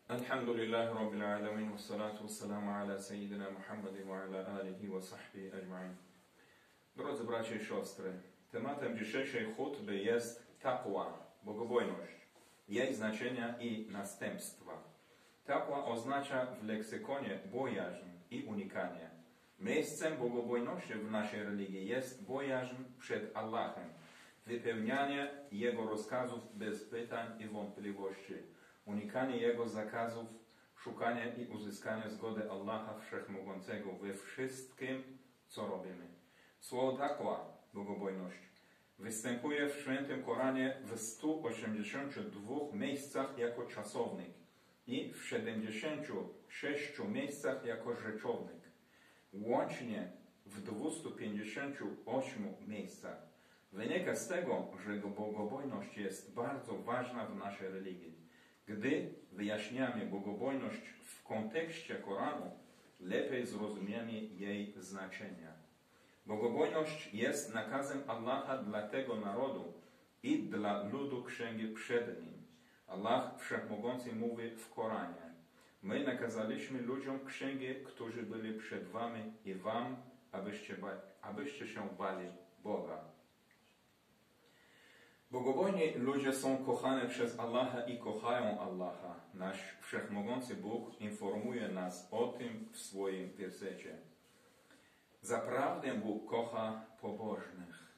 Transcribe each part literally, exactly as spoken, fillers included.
Alhamdulillahi Rabbil Alamin, wassalatu wassalamu ala sayyidina Muhammadin wa ala alihi wa sahbihi ajma'in. Drodzy bracia i siostry, tematem dzisiejszej chutby jest taqwa, bogobojność, jej znaczenia i następstwa. Taqwa oznacza w leksykonie bojaźń i unikanie. Miejscem bogobojności w naszej religii jest bojaźń przed Allahem, wypełnianie Jego rozkazów bez pytań i wątpliwości, unikanie Jego zakazów, szukanie i uzyskanie zgody Allaha Wszechmogącego we wszystkim, co robimy. Słowo taqwa, bogobojność, występuje w Świętym Koranie w stu osiemdziesięciu dwóch miejscach jako czasownik i w siedemdziesięciu sześciu miejscach jako rzeczownik. Łącznie w dwustu pięćdziesięciu ośmiu miejscach. Wynika z tego, że bogobojność jest bardzo ważna w naszej religii. Gdy wyjaśniamy bogobojność w kontekście Koranu, lepiej zrozumiemy jej znaczenia. Bogobojność jest nakazem Allaha dla tego narodu i dla ludu księgi przed nim. Allah Wszechmogący mówi w Koranie: my nakazaliśmy ludziom księgi, którzy byli przed wami i wam, abyście, abyście się bali Boga. Bogobojni ludzie są kochani przez Allaha i kochają Allaha. Nasz Wszechmogący Bóg informuje nas o tym w swoim wersecie. Zaprawdę Bóg kocha pobożnych.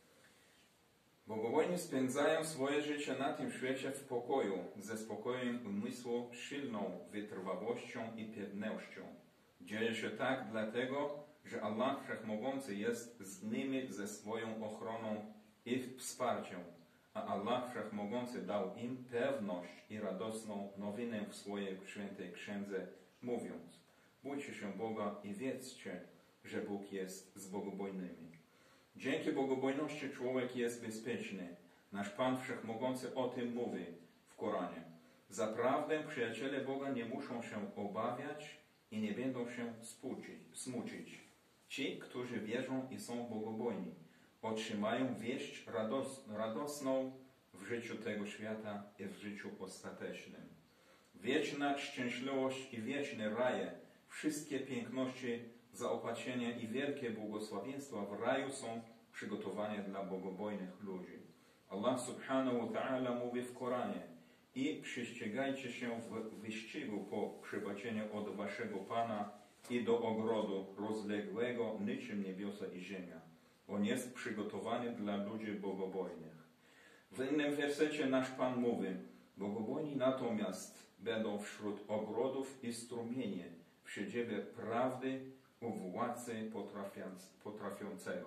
Bogobojni spędzają swoje życie na tym świecie w pokoju, ze spokojem umysłu, silną wytrwałością i pewnością. Dzieje się tak dlatego, że Allah Wszechmogący jest z nimi ze swoją ochroną i wsparciem, a Allah Wszechmogący dał im pewność i radosną nowinę w swojej świętej księdze, mówiąc: bójcie się Boga i wiedzcie, że Bóg jest z bogobojnymi. Dzięki bogobojności człowiek jest bezpieczny. Nasz Pan Wszechmogący o tym mówi w Koranie. Zaprawdę przyjaciele Boga nie muszą się obawiać i nie będą się smucić. Ci, którzy wierzą i są bogobojni, otrzymają wieść rados, radosną w życiu tego świata i w życiu ostatecznym. Wieczna szczęśliwość i wieczne raje, wszystkie piękności, zaopatrzenia i wielkie błogosławieństwa w raju są przygotowane dla bogobojnych ludzi. Allah subhanahu wa ta'ala mówi w Koranie: i prześcigajcie się w wyścigu po przybaczeniu od waszego Pana i do ogrodu rozległego niczym niebiosa i ziemia. On jest przygotowany dla ludzi bogobojnych. W innym wersecie nasz Pan mówi: bogobojni natomiast będą wśród ogrodów i strumieni w siedzibie prawdy u władcy potrafiącego.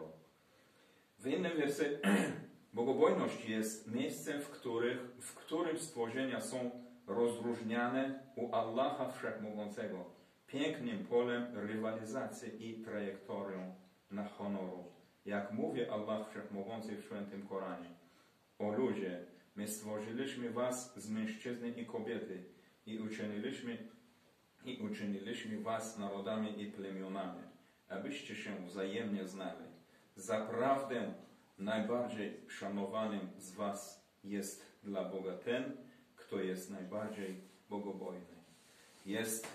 W innym wersecie bogobojność jest miejscem, w, których, w którym stworzenia są rozróżniane u Allaha Wszechmogącego, pięknym polem rywalizacji i trajektorią na honoru. Jak mówi Allah Wszechmogący w Świętym Koranie: o ludzie, my stworzyliśmy was z mężczyzny i kobiety i uczyniliśmy, i uczyniliśmy was narodami i plemionami, abyście się wzajemnie znali. Zaprawdę najbardziej szanowanym z was jest dla Boga ten, kto jest najbardziej bogobojny. Jest,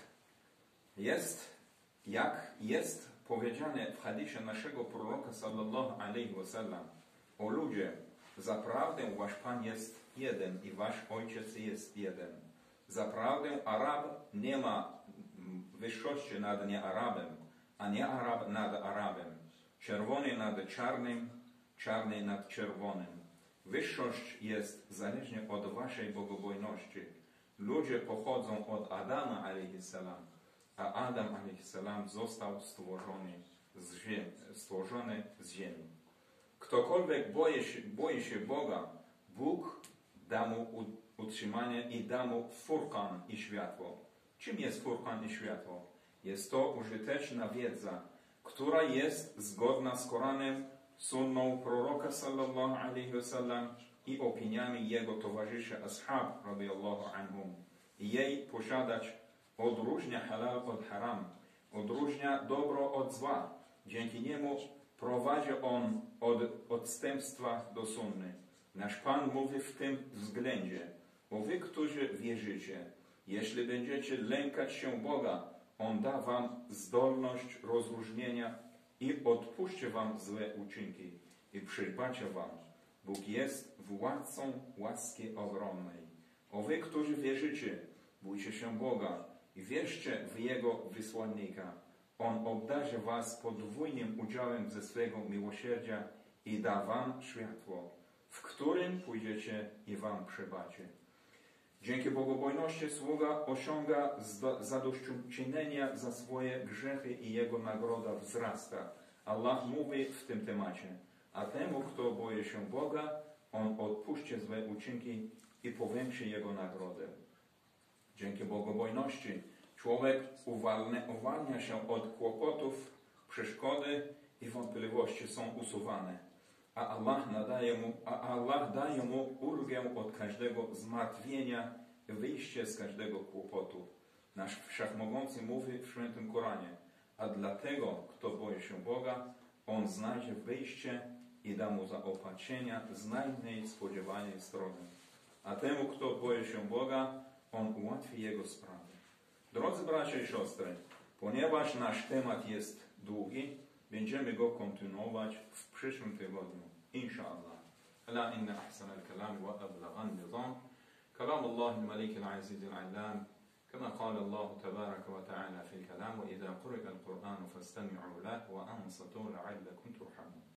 jest, jak jest powiedziane w hadisie naszego proroka sallallahu alaihi wasallam: o ludzie, zaprawdę wasz Pan jest jeden i wasz Ojciec jest jeden. Zaprawdę Arab nie ma wyższości nad niearabem, a nie Arab nad Arabem. Czerwony nad czarnym, czarny nad czerwonym. Wyższość jest zależna od waszej bogobojności. Ludzie pochodzą od Adama alaihi salam, a Adam alaihi salam został stworzony z ziemi. Stworzony z ziemi. Ktokolwiek boi się, boi się Boga, Bóg da mu utrzymanie i da mu furqan i światło. Czym jest furqan i światło? Jest to użyteczna wiedza, która jest zgodna z Koranem, sunną proroka sallallahu alaihi wasallam i opiniami jego towarzyszy ashab radiyallahu anhum. I jej posiadać odróżnia halal od haram, odróżnia dobro od zła. Dzięki niemu prowadzi on od odstępstwa do sunny. Nasz Pan mówi w tym względzie: o wy, którzy wierzycie, Jeśli będziecie lękać się Boga, On da wam zdolność rozróżnienia i odpuści wam złe uczynki i przebaczy wam. Bóg jest władcą łaski ogromnej. O wy, którzy wierzycie, bójcie się Boga i wierzcie w Jego wysłannika. On obdarzy was podwójnym udziałem ze swego miłosierdzia i da wam światło, w którym pójdziecie i wam przebaczy. Dzięki bogobojności sługa osiąga zadośćuczynienia za swoje grzechy i jego nagroda wzrasta. Allah mówi w tym temacie: a temu, kto boi się Boga, On odpuści złe uczynki i powiększy jego nagrodę. Dzięki bogobojności człowiek uwalnia, uwalnia się od kłopotów, przeszkody i wątpliwości są usuwane, a Allah, nadaje mu, a Allah daje mu ulgę od każdego zmartwienia i wyjście z każdego kłopotu. Nasz Wszechmogący mówi w Świętym Koranie: a dlatego, kto boi się Boga, On znajdzie wyjście i da mu zaopatrzenia z najmniej spodziewanej strony. A temu, kto boi się Boga, On ułatwi jego sprawy. Drodzy bracia i siostry, ponieważ nasz temat jest długi, będziemy go kontynuować w przyszłym tygodniu. Insha'Allah. Ala inna ahsan al-kalam wa ablagha an-nizam. Kalam Allah al-Malik al-Aziz al-Allam. كما قال الله تبارك وتعالى في الكلام وإذا قرئ القرآن فاستمعوا له وأنصتوا لعلكم ترحمون.